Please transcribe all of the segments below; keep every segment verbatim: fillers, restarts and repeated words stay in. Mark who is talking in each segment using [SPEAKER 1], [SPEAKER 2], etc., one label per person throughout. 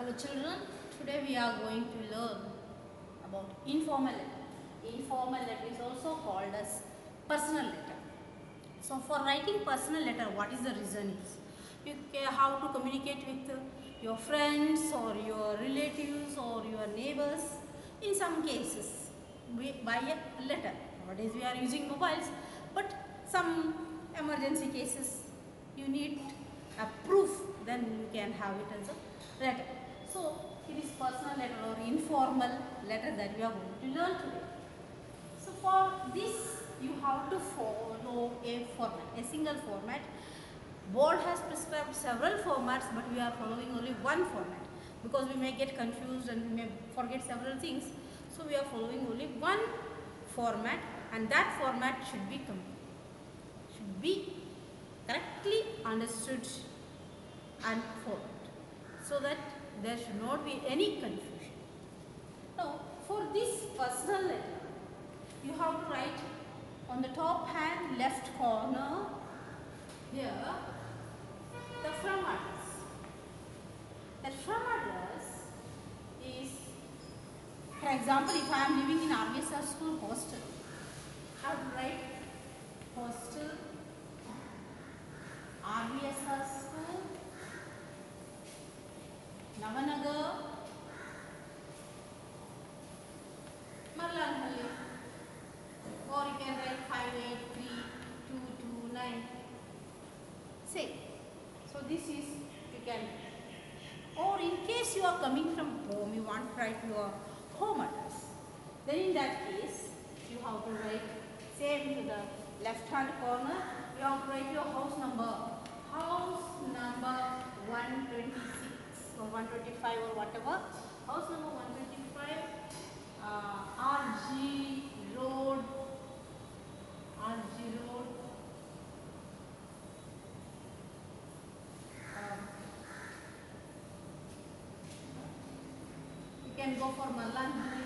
[SPEAKER 1] Hello children, today we are going to learn about informal letter. Informal letter is also called as personal letter. So for writing personal letter, what is the reason is? You have to communicate with your friends or your relatives or your neighbors in some cases by a letter. Nowadays we are using mobiles, but some emergency cases you need a proof, then you can have it as a letter. So it is personal letter or informal letter that we are going to learn today. So for this you have to follow a format, a single format. Board has prescribed several formats, but we are following only one format because we may get confused and we may forget several things. So we are following only one format, and that format should be should be correctly understood and followed, so that there should not be any confusion. Now for this personal letter, you have to write on the top hand left corner here the from address. The from address is, for example, if I am living in R V S R school hostel, I have to write hostel R V S R school Navanagar Marlanhalli, or you can write five eight three two two nine. Say, so this is, you can, or in case you are coming from home, you want to write your home address, then in that case you have to write same to the left hand corner. You have to write your house number, house number one twenty-six or one twenty-five or whatever, house number one twenty-five, uh, R G Road, R G Road, um, you can go for Marlanhalli,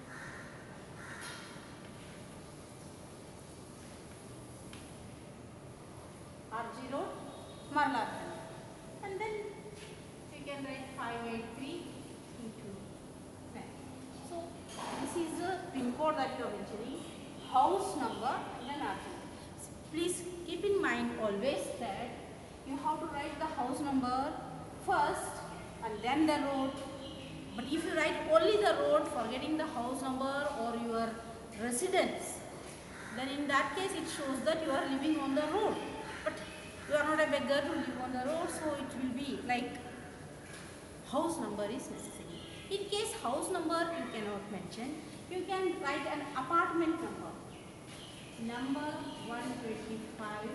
[SPEAKER 1] R G Road, Marlanhalli, and then you can write five eight three two two nine. So this is the pin code that you are mentioning, house number and then R G. Please keep in mind always that you have to write the house number first and then the road. But if you write only the road, forgetting the house number or your residence, then in that case it shows that you are living on the road. But you are not a beggar to live on the road, so it will be like house number is necessary. In case house number you cannot mention, you can write an apartment number. Number one twenty-five,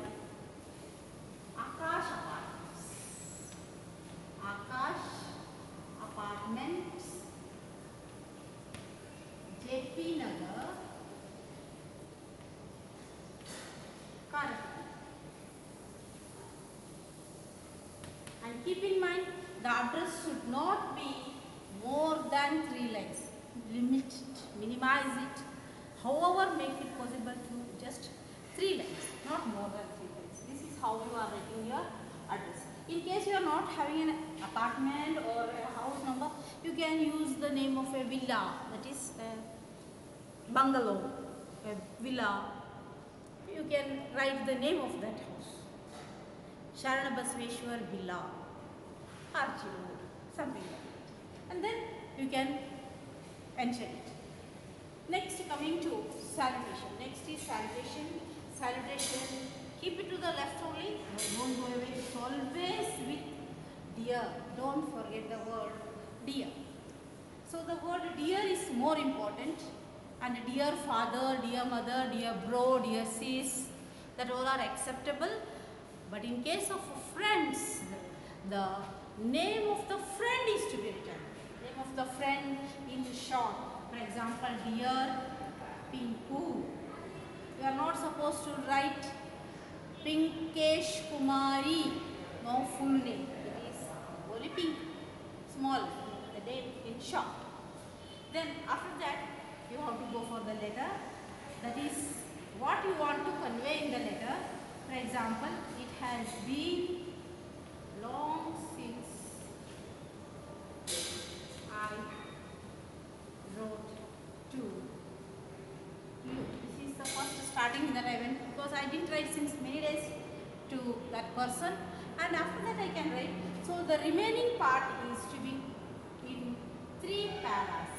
[SPEAKER 1] Akash Apartments. Akash Apartments, J P Nagar, Karachi. And keep in mind, the address should not be more than three lines. Limit it, minimize it. However, make it possible to just three lines, not more than three lines. This is how you are writing your address. In case you are not having an apartment or a house number, you can use the name of a villa, that is a bungalow, a villa. You can write the name of that house. Sharana Basveshwar Villa, R G Road, something like that. And then you can mention it. Next, coming to salutation. Next is salutation. Salutation, keep it to the left only. Don't go away. It's always with dear. Don't forget the word dear. So the word dear is more important. And dear father, dear mother, dear bro, dear sis, that all are acceptable. But in case of friends, the name of the friend is to be written. Name of the friend in short. For example, dear Pinku. You are not supposed to write Pinkesh Kumari, no full name. It is only Pink, small, the name in short. Then after that, you have to go for the letter. That is what you want to convey in the letter. For example, it has been long since starting that I went, because I didn't write since many days to that person, and after that I can write. So the remaining part is to be in three paras.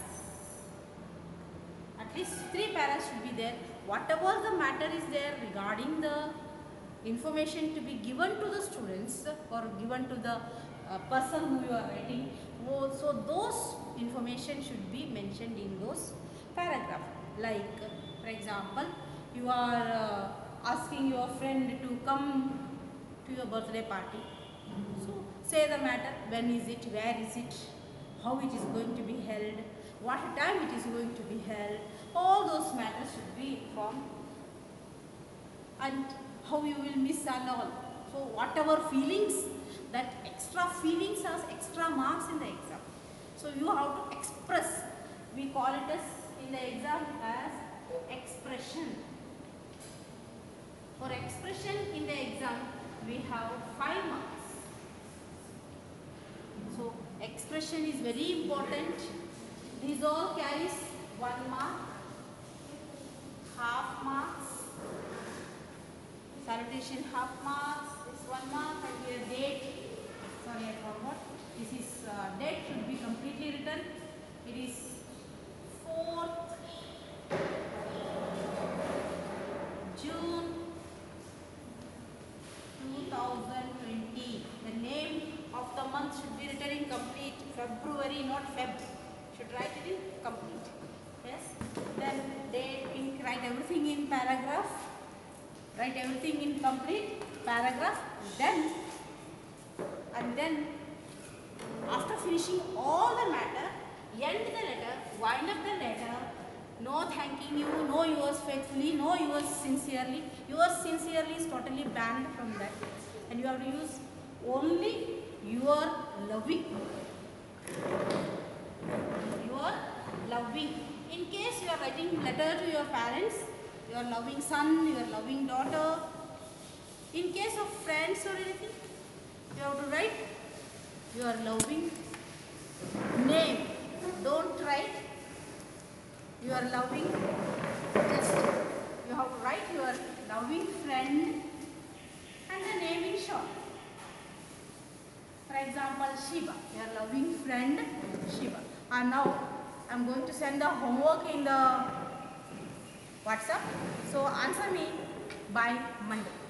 [SPEAKER 1] At least three paras should be there. Whatever the matter is there regarding the information to be given to the students or given to the uh, person who you are writing, so those information should be mentioned in those paragraphs. Like uh, for example, you are uh, asking your friend to come to your birthday party. So say the matter, when is it, where is it, how it is going to be held, what time it is going to be held, all those matters should be informed, and how you will miss and all. So whatever feelings, that extra feelings has extra marks in the exam. So you have to express, we call it as in the exam as expression. For expression in the exam we have five marks. So expression is very important. These all carries one mark, half marks, salutation half marks, this one mark, and here date. Sorry, I forgot. This is uh, date should be completely written. It is fourth June two thousand twenty. The name of the month should be written in complete. February, not Feb. Should write it in complete. Yes. Then date, pink, write everything in paragraph. Write everything in complete paragraph. Then and then after finishing all the matter, end the letter, wind up the letter. No thanking you, no yours faithfully, no yours sincerely. Yours sincerely is totally banned from that. And you have to use only your loving. Your loving. In case you are writing letter to your parents, your loving son, your loving daughter. In case of friends or anything, you have to write your loving name. Don't write your loving, just you have to write your loving friend and the name in short. For example, Shiva, your loving friend Shiva. And now I am going to send the homework in the WhatsApp. So answer me by Monday.